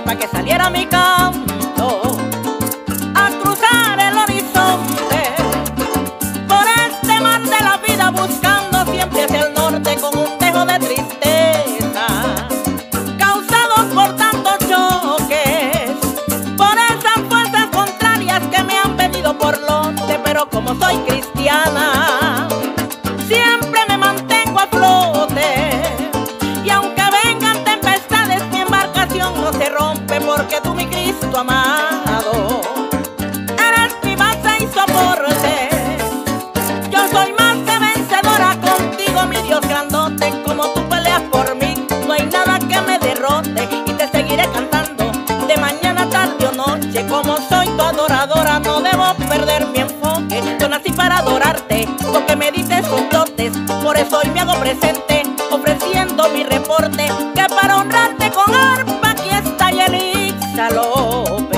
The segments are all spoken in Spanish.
para que saliera mi canto a cruzar el horizonte por este mar de la vida, buscando siempre hacia el norte con un dejo de tristeza, causados por tantos choques, por esas fuerzas contrarias que me han venido por lote. Pero como soy cristiana, siempre me mantengo a flote, y aunque vengan tempestades, mi embarcación no se rompe, porque tú, mi Cristo amado, eres mi base y soporte. Yo soy más que vencedora contigo, mi Dios grandote. Como tú peleas por mí, no hay nada que me derrote, y te seguiré cantando de mañana, tarde o noche. Como soy tu adoradora, no debo perder mi enfoque. Yo nací para adorarte, porque me diste sus dotes. Por eso hoy me hago presente, ofreciendo mi reporte, que para honrarte con arpa aquí está Yelitza López.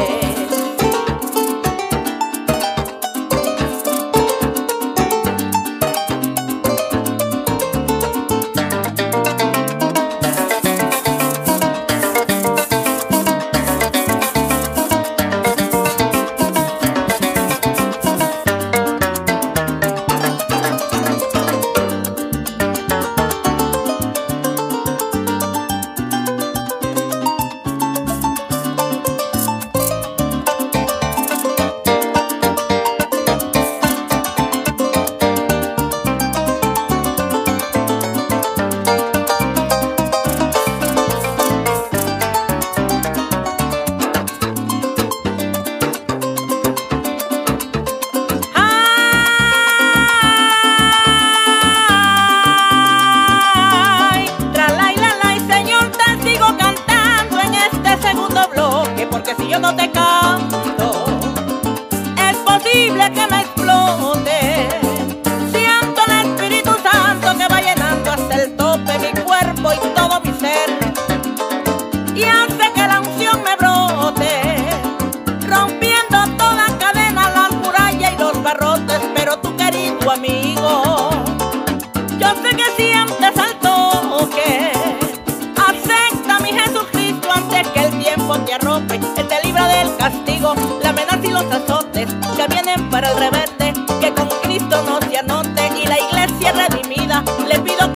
Porque si yo no te canto, es posible que me explote. Siento el Espíritu Santo que va llenando hasta el tope mi cuerpo y todo mi ser, y hace que la unción me brote, rompiendo toda cadena, las murallas y los barrotes. Pero tú, querido amigo, yo sé que sientes al toque. Acepta mi Jesucristo antes que el tiempo te arrope. Él te libra del castigo, la amenaza y los azotes que vienen para el rebelde, que con Cristo no se anote. Y la iglesia redimida le pido